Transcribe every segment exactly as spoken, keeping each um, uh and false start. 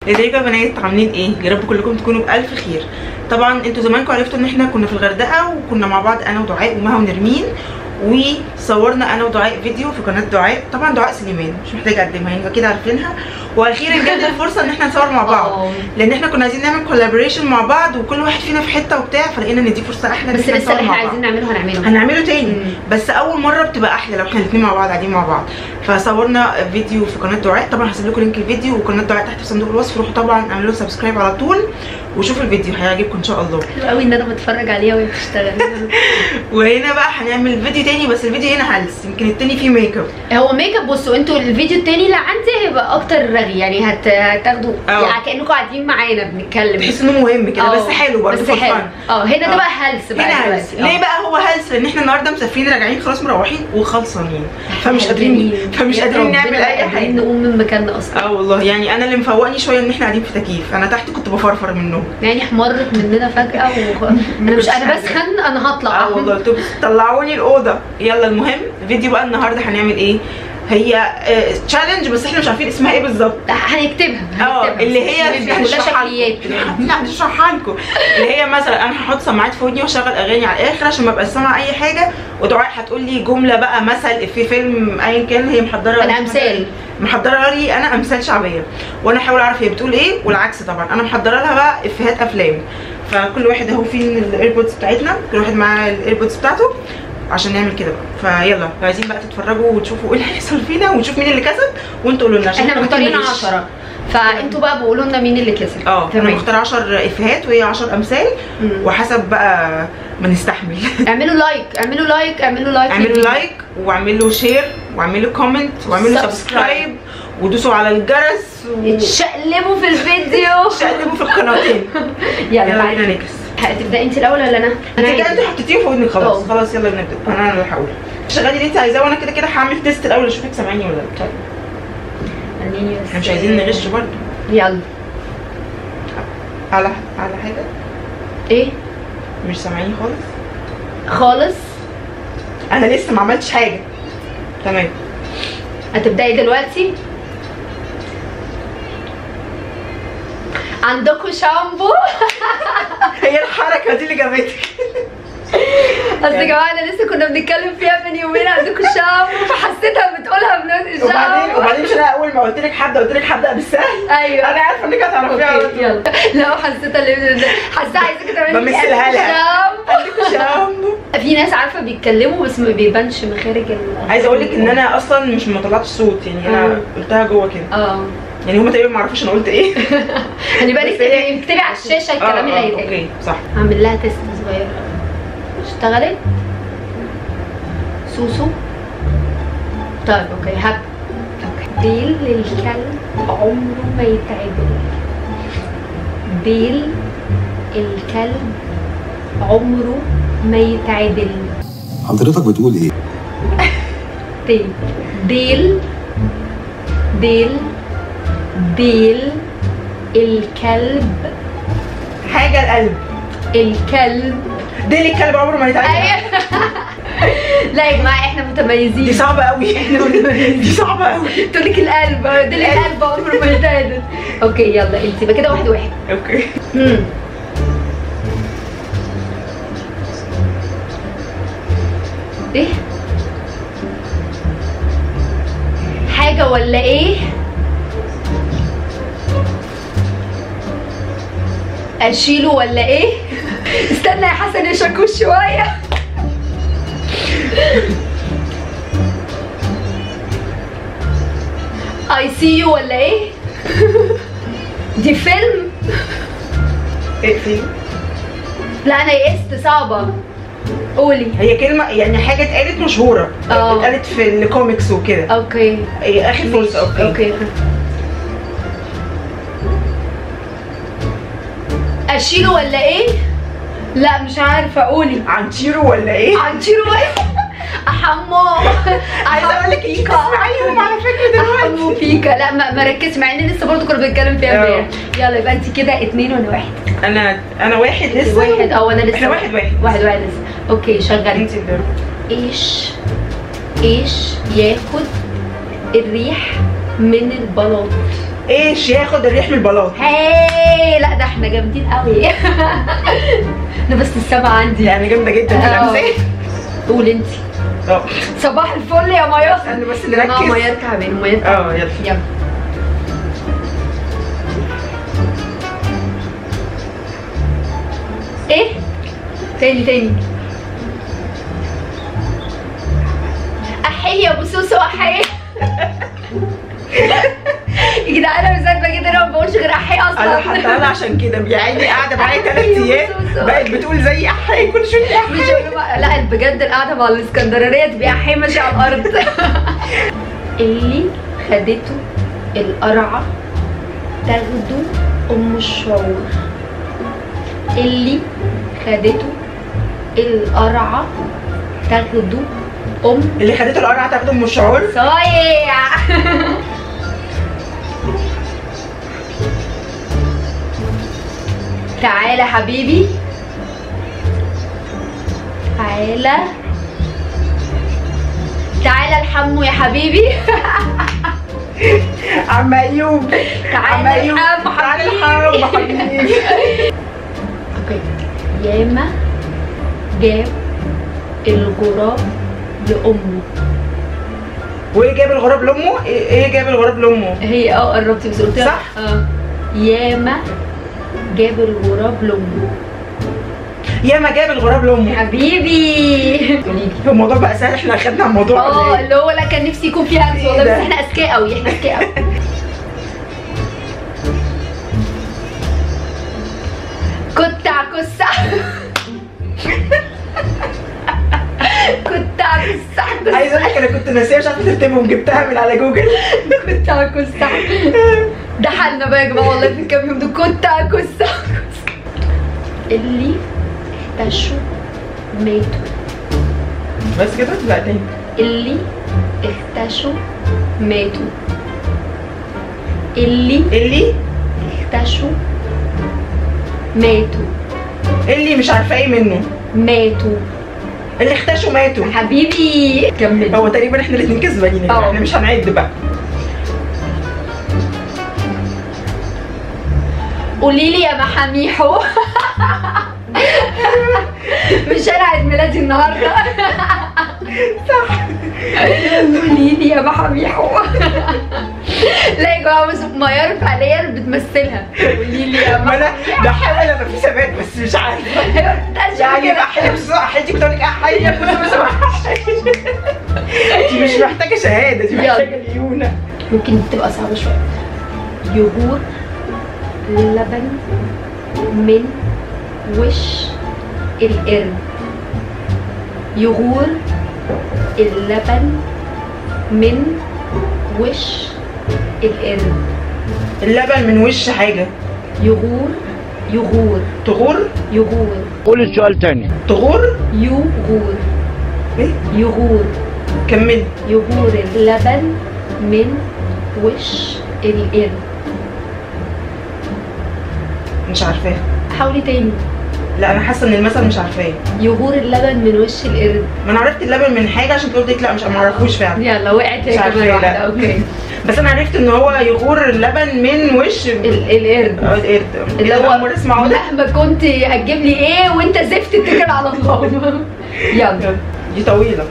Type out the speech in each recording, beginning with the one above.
ازيكم يا بنات، عاملين ايه؟ يا رب كلكم تكونوا بالف خير. طبعا انتوا زمانكم عرفتوا ان احنا كنا في الغردقه وكنا مع بعض انا ودعاء ومها ونرمين، وصورنا انا ودعاء فيديو في قناه دعاء. طبعا دعاء سليمان مش محتاجه اقدمها يعني اكيد عارفينها. واخيرا جت الفرصه ان احنا نصور مع بعض لان احنا كنا عايزين نعمل كولابوريشن مع بعض وكل واحد فينا في حته وبتاع، فلقينا ان دي فرصه احلى. بس لسه احنا عايزين نعمله هنعمله هنعمله تاني مم. بس اول مره بتبقى احلى لو احنا الاثنين مع بعض قاعدين مع بعض. فصورنا فيديو في قناه دعاء، طبعا هسيب لكم لينك الفيديو وقناه دعاء تحت في صندوق الوصف. روحوا طبعا اعملوا له سبسكرايب على طول وشوفوا الفيديو هيعجبكم ان شاء الله. حلو قوي ان انا بتفرج عليها وهي بتشتغل. وهنا بقى هنعمل فيديو تاني، بس الفيديو هنا هلس، يمكن التاني فيه ميك اب. هو ميك اب. بصوا انتوا الفيديو التاني اللي عندي هيبقى اكتر رغي، يعني هت... هتاخدوا يعني كانكم قاعدين معانا بنتكلم، تحس انه مهم كده بس حلو برضه. بس حلو اه هنا ده بقى هلس بقى. هنا هلس. ليه بقى هو هلس؟ لان احنا النهارده مسافرين راجعين خلاص مروحين وخلصانين، فمش قادرين فمش قادرين نعمل اي حاجه، نقوم من مكاننا اصلا. اه والله يعني انا اللي مفوقني شويه ان احنا قاعدين في تكييف، انا تحت كنت بفرفر منهم يعني احمرت مننا فجاه و... انا مش انا بسخن، انا هطلع. اه والله قلت طلعوني الاوضه. يلا المهم فيديو بقى النهارده هنعمل ايه؟ هي تشالنج بس احنا مش عارفين اسمها ايه بالظبط. هنكتبها اه اللي هي كلها شكليات. لا هنشرحها لكم. اللي هي مثلا انا هحط سماعات في ودني واشغل اغاني على الاخر عشان ما ابقاش سامعه اي حاجه، ودعاء هتقول لي جمله بقى مثل في فيلم ايا كان هي محضره. انا امثال محضره لي انا امثال شعبيه وانا احاول اعرف هي بتقول ايه، والعكس طبعا انا محضره لها بقى افيهات افلام. فكل واحد اهو فين الايربودز بتاعتنا، كل واحد معاه الايربودز بتاعته عشان نعمل كده بقى. فيلا عايزين بقى تتفرجوا وتشوفوا ايه اللي هيحصل فينا ونشوف مين اللي كسب وانتوا قولوا لنا. احنا مختارين عشرة فانتوا بقى بقولوا لنا مين اللي كسب. اه انا مختار عشر افيهات وهي عشر امثال وحسب بقى ما نستحمل. اعملوا لايك اعملوا لايك اعملوا لايك اعملوا لايك واعملوا شير واعملوا كومنت واعملوا سبسكرايب ودوسوا على الجرس و... شقلبوا في الفيديو. شقلبوا في القناتين. يلا يلا بينا نكس. هتبداي انت الاول ولا انا؟ انت كده انت حطيتيه في ودنك خلاص. أوه. خلاص يلا نبدا. انا اللي هقول. شغلي اللي انت عايزاه وانا كده كده هعمل تيست الاول اشوفك سامعيني ولا لا. خليني احنا مش عايزين نغش برضه. يلا. على على حاجه ايه؟ مش سامعيني خالص خالص. انا لسه ما عملتش حاجه. تمام. هتبداي دلوقتي. عندكم شامبو؟ هي الحركه دي اللي جابتك. اصل يا جماعه انا لسه كنا بنتكلم فيها من يومين عندكم شامبو فحسيتها بتقولها بنفس الشامبو. وبعدين وبعدين مش انا اول ما قلت لك حد قلت لك هبدا بالسهل. ايوه انا عارفه انك هتعرفيها على طول. يلا. لا حسيتها اللي حسيتها عايزاكي تعملي بمثلها لها. عندكم شامبو. في ناس عارفه بيتكلموا بس ما بيبانش مخارج ال. عايزه اقول لك ان انا اصلا مش ما طلعتش صوت، يعني انا قلتها جوه كده. اه يعني هما تقريبا ما عرفوش انا قلت ايه. خلي بالك اكتبي على الشاشه الكلام اللي هيتقال. اوكي صح. هعمل لها تيست صغير. اشتغلت سوسو. طيب اوكي هب اوكي. بيل الكلب عمره ما يتعدل. بيل الكلب عمره ما يتعدل. حضرتك بتقول ايه؟ تاني. بيل بيل بيل الكلب. حاجه القلب. الكلب. ديل الكلب عمره ما يتعدل. لا يا جماعه احنا متميزين. دي صعبه قوي. احنا متميزين. دي صعبه قوي. تقول لك القلب ديل القلب عمره ما يتعدل. اوكي يلا انت يبقى كده واحد واحد. اوكي. امم ايه حاجه ولا ايه؟ اشيله ولا ايه؟ استنى يا حسن يا شاكوش شويه. اي سي يو ولا ايه؟ دي فيلم؟ ايه فيلم؟ لا انا يئست صعبه. قولي. هي كلمه يعني حاجه اتقالت مشهوره. اه اتقالت في الكوميكس وكده. اوكي. ايه اخر فرصه. اوكي اوكي. اشيله ولا ايه؟ لا مش عارفه. قولي. عنتيرو ولا ايه؟ عنتيرو ايه؟ احمو. عايزه اقول لك ايه تسمعيهم على فكره دلوقتي. احمو فيكا. لا ما, ما ركزش مع ان لسه برضه كنا بنتكلم فيها امبارح. يلا يبقى انت كده اتنين وانا واحد. انا انا واحد لسه. واحد اه وانا لسه. احنا واحد واحد واحد واحد لسه. اوكي شغلي. انت اللي ايش ايش ياخد الريح من البلاط؟ ايش ياخد الريح من البلاط؟ هاي لا ده احنا جامدين قوي. انا بس السما عندي يعني جامده جدا في الامثله. قول انت. اه صباح الفل يا ميار. استنى بس نركز. اه ميار تعبان ميار تعبان. اه يلا يلا ايه تاني تاني. احيه يا ابو سوسو احيه. يا جدعان انا مزاجه جدا انا ما بقولش غير احيه اصلا. انا حتى انا عشان كده يا عيني قاعده معايا ثلاث ايام بقت بتقول زي احيه كل شويه احيه. لا بجد القعده مع الاسكندرانيه تبقى احيه ماشيه على الارض. اللي خدته القرعه تاخده ام الشعور. اللي خدته القرعه تاخده ام اللي خدته القرعه تاخده ام الشعور. صايع. تعالى حبيبي تعالى تعالى الحمو يا حبيبي. عم ايوب تعالى عم ايوب الحمو تعالى حبيبي. الحمو حبيبي. اوكي. ياما جاب الغراب لامه. وايه جاب الغراب لامه؟ ايه جاب الغراب لامه؟ هي اه قربتي بس قلت صح؟ اه ياما جاب الغراب لامه. ياما جاب الغراب لامه. حبيبي قولي لي. الموضوع بقى سهل احنا اخدنا الموضوع. اه اللي هو لا كان نفسي يكون فيها همس والله بس احنا اذكياء قوي احنا اذكياء قوي. كنت عكسة. كنت عكسة. عايزه اقول لك انا كنت ناسيه مش عارفه ترتبهم جبتها من على جوجل. كنت عكسة. ده حالنا بقى يا جماعه والله في الكام يوم دول كنت عكسة. اللي اختشوا ماتوا. بس كده؟ لا تاني. اللي اختشوا ماتوا. اللي اللي اختشوا ماتوا. اللي مش عارفه ايه منه. ماتوا. اللي اختشوا ماتوا. حبيبي كمل. هو تقريبا احنا الاثنين كسبانين اه. احنا مش هنعد بقى. قولي لي يا محاميحو. مش انا عيد ميلادي النهارده. صح. قولي لي يا محاميحو. لا يا جماعه بس ميار فعليا بتمثلها. قولي لي يا ما انا محاميحو. بحاول ابقى في ثبات بس مش عارفه. هي ما بتتقالش يعني كده. احيي بسرعه احيي كنت اقول لك احيي بسرعه. دي مش محتاجه شهاده دي محتاجه ليونه. ممكن تبقى صعبه شويه. يغور لبن من وش القرد. يغور اللبن من وش القرد. اللبن من وش حاجه. يغور يغور تغور. يغور. قول السؤال تاني. تغور. يغور ايه؟ يغور. كملي. يغور اللبن من وش القرد. مش عارفاها. حاولي تاني. لا انا حاسه ان المثل مش عارفاه. يغور اللبن من وش القرد. ما انا عرفت اللبن من حاجه عشان قلت لك لا مش ما اعرفوش فعلا. يلا وقعت هي مش عارفة كمان إيه، واحده. لا. اوكي. بس انا عرفت ان هو يغور اللبن من وش ال- القرد اه القرد اللي هو اول اسمعه ده. مهما كنت هتجيب لي ايه وانت زفت اتكل على الله. يلا. دي طويله.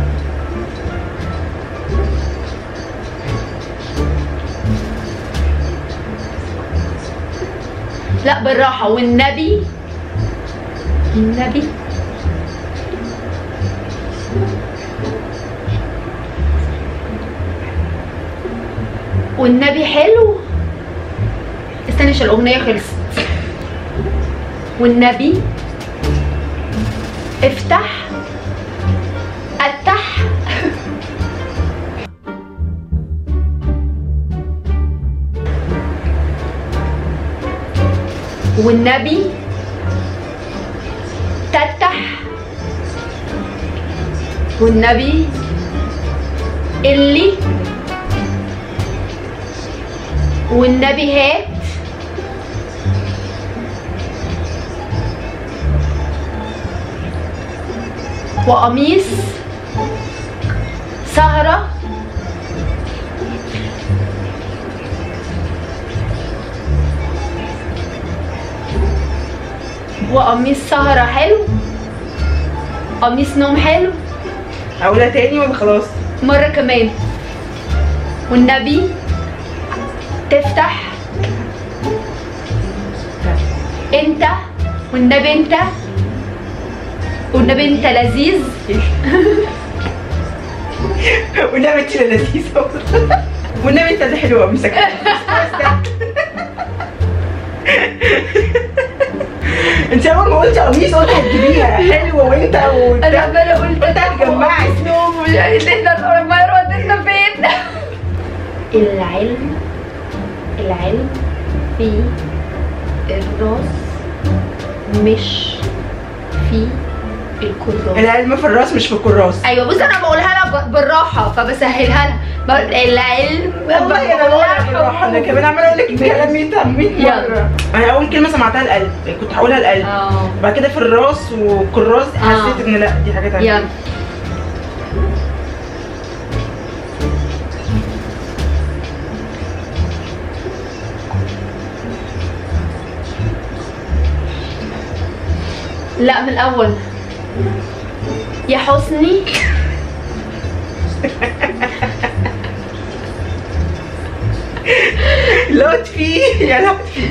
لا بالراحه والنبي. النبي والنبي حلو. استني عشان الاغنيه خلصت. والنبي افتح افتح. والنبي تفتح. والنبي اللي والنبي هات. وقميص سهرة وقميص سهرة حلو، قميص نوم حلو. اقولها تاني ولا خلاص؟ مرة كمان. والنبي تفتح انت، والنبي انت، والنبي انت لذيذ. والنبي انت لذيذة. والنبي انت اللي حلوة قميصك. انت اول ما قلت قميص قلت هتجيبيها حلوه وانت وبتاع. انا عماله قلت قلت هتجمعي نوم ومش عارف احنا ما ودينا فين. العلم العلم في الراس مش في الكراس. العلم في الراس مش في الكراس. ايوه بص انا بقولها لها بالراحه فبسهلها لها. بقول العلم والله انا بقولها بالراحه، انا كمان عماله اقول لك الكلام مية مره. انا اول كلمه سمعتها القلب، كنت هقولها القلب. اه بعد كده في الراس وكراس حسيت ان لا دي حاجه ثانيه. يلا لا من الاول. يا حسني لطفي يا لطفي.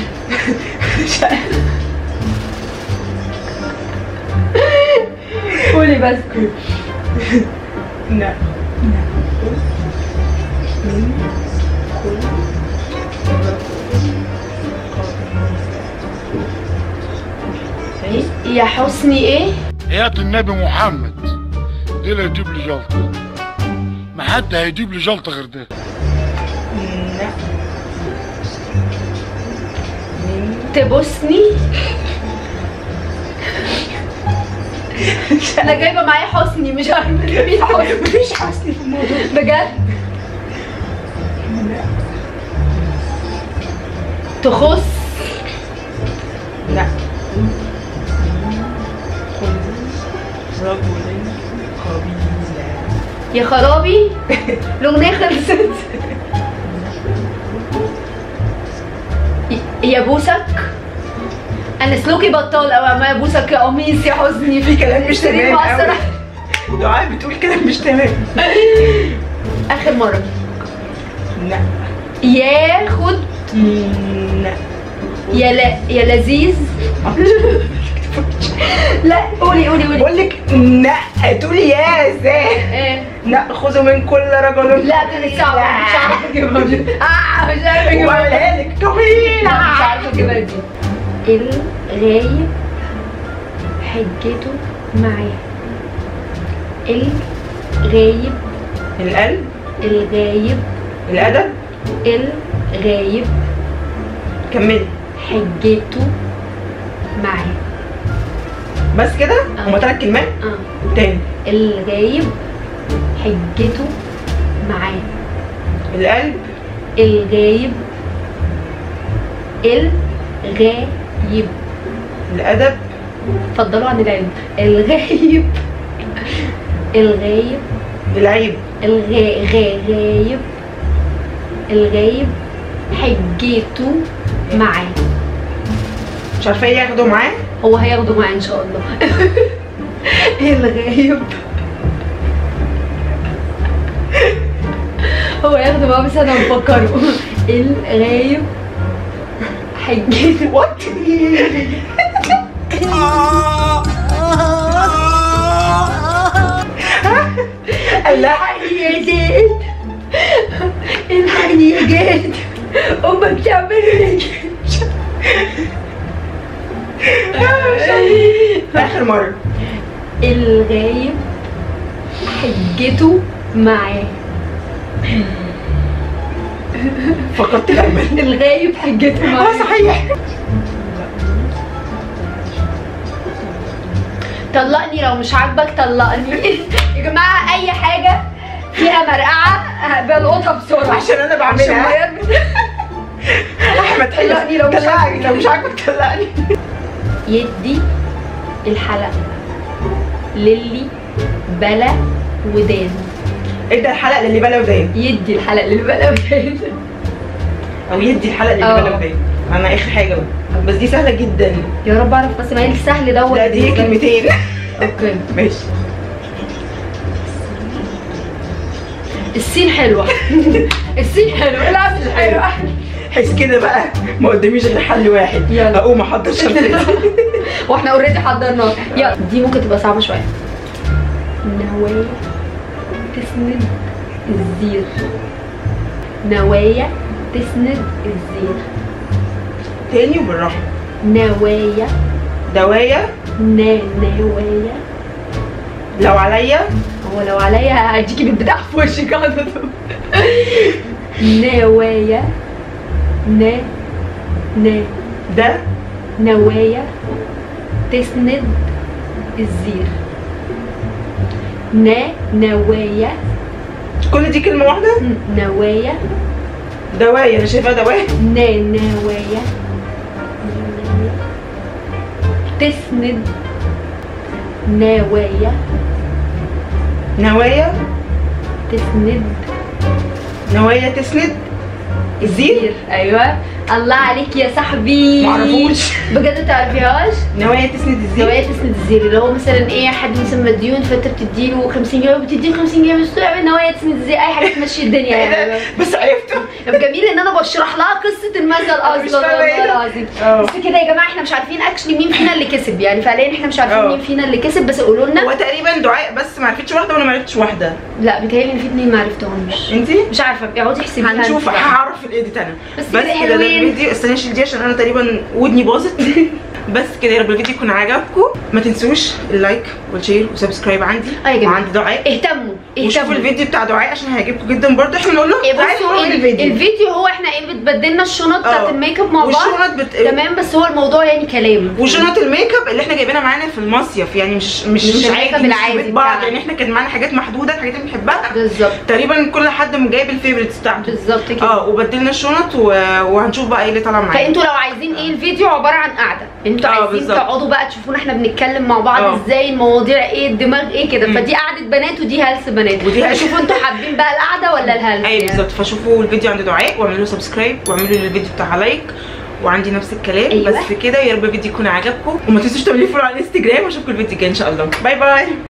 قولي بس. لا يا حسني ايه؟ حياة النبي محمد دي اللي هيجيب لي جلطة، ما حد هيجيب لي جلطة غير ده. تبوسني. انا جايبه معايا حسني مش عارفه مين حسني. مفيش حسني في الموضوع بجد. تخص. لا رجل قبيلة. يا خرابي الاغنيه خلصت. يا بوسك. انا سلوكي بطال او ما ابوسك يا قميص يا حزني. في كلام مش تمام قوي. دعاء بتقول كلام مش تمام. اخر مره. لا ياخد. لا يا لا يا لذيذ. لا قولي قولي قولي. بقول لك لا تقولي يا ازاي. ايه ناخذ من كل رجل. لا كانت صعبه مش عارفه اجيبها. اه مش عارفه اجيبها. وقالها لك طويله. مش عارفه اجيبها دي. الغايب حجته معاه. الغايب القلب الغايب الادب الغايب كملي حجته معاه. بس كده. آه. هما ثلاث كلمات. اه تاني. الغايب حجته معاه. القلب الغايب الغايب الادب. اتفضلوا عن العلم. الغايب الغايب العيب الغا غا غايب الغايب حجته معاه. مش عارفه ايه ياخدوا معاه. هو هياخده معاه ان شاء الله. الغايب هو هياخده معاه بس انا مفكره. الغايب حجته. وات الحقني يا زيد، الحقني يا جاد، امك بتعمل ايه؟ اخر مره. الغايب حجته معاه. فقدت الامل. الغايب حجته معاه. اه صحيح. طلقني لو مش عاجبك طلقني. يا جماعه اي حاجه فيها مرقعه بلقطها بسرعه عشان انا بعملها. احمد طلقني لو مش عاجبك. لو مش عاجبك طلقني. يدي الحلق للي بلا ودان. ادى الحلق للي بلا ودان. يدي الحلق للي بلا ودان. او يدي الحلق للي اه. بلا ودان. انا اخر حاجه بقى، بس دي سهله جدا. يا رب اعرف، بس ما هي السهل دوت. لا دي كلمتين. اوكي ماشي. السين حلوه. السين حلوه، العسل حلوه. حس كده بقى ما قداميش غير حل واحد، يلا. اقوم احضر شنطتي. واحنا اوريدي حضرناها. يلا دي ممكن تبقى صعبه شويه. نوايا تسند الزير. نوايا تسند الزير. تاني وبالراحه. نوايا دوايا. نا نوايا. لو عليا. هو لو عليا هديكي بالبتاع في وشك على طول. نوايا نا نا ده نوايا تسند الزير. نا نوايا. كل دي كلمه واحده. نوايا. دوايا انا شايفاها دوايا. نا نوايا تسند. نوايا نوايا. تسند. نوايا تسند الزير. ايوه الله عليك يا صاحبي. معرفوش بجد تعرفيهاش؟ نوايا تسند الزير. نوايا تسند الزير اللي هو مثلا ايه، حد مثلا مديون فانت بتديله خمسين جنيه وبتديله خمسين جنيه، مش تعمل نوايا تسند الزير، اي حاجه تمشي الدنيا يعني. بس عرفته. جميل ان انا بشرح لها قصه المثل اصلا والله العظيم. بس كده يا جماعه احنا مش عارفين اكشلي مين فينا اللي كسب، يعني فعليا احنا مش عارفين أوه. مين فينا اللي كسب، بس قولوا لنا. هو تقريبا دعاء بس ما عرفتش واحده وانا ما عرفتش واحده. لا بيتهيألي ان في اتنين ما عرفتهمش. انتي؟ مش عارفه، اقعدي احسبيها. هنشوف، هعرف في الايديت انا. بس بس كده كده ده حلوين. الفيديو. استني اشيل دي عشان انا تقريبا ودني باظت. بس كده يا رب الفيديو يكون عجبكم. ما تنسوش اللايك والشير وسبسكرايب عندي ايوه وعند دعاء. اهتموا وشوفوا اهتموا. الفيديو بتاع دعاء عشان هيعجبكم جدا برضه. احنا بنقول لهم إيه تعالوا بصوا نعمل ال- الفيديو. الفيديو هو احنا ايه بتبدلنا الشنط بتاعت اه. الميك اب مع بعض. والشنط بت... تمام، بس هو الموضوع يعني كلام. وشنط الميك اب اللي احنا جايبينها معانا في المصيف، يعني مش مش مش مش الميك اب عادي، مش العادي في بيت بعض، بتاعنا. يعني احنا كان معانا حاجات محدوده، الحاجات اللي بنحبها بالظبط تقريبا. كل حد جايب الفيفوريتس بتاعته بالظبط كده. اه. وبدلنا الشنط و... وهنشوف بقى ايه اللي طالع معانا. فانتوا لو عايزين ايه، الفيديو عباره عن قعده، انتوا اه عايزين بالظبط. تقعدوا بقى تشوفونا احنا بنتكلم مع بعض اه. ازاي، المواضيع ايه، الدماغ ايه كده. مم. فدي قعده بنات ودي هلس بنات، ودي هلس. فشوفوا انتوا حابين بقى القعده ولا الهلس. اي بالظبط. فشوفوا الفيديو عند دعاء واعملوا له سبسكرايب واعملوا للفيديو بتاعها لايك، وعندي نفس الكلام. أيوة. بس كده يا رب الفيديو يكون عجبكم، وما تنسوش تعملوا فولو على الانستجرام، واشوفكم الفيديو الجاي ان شاء الله. باي باي.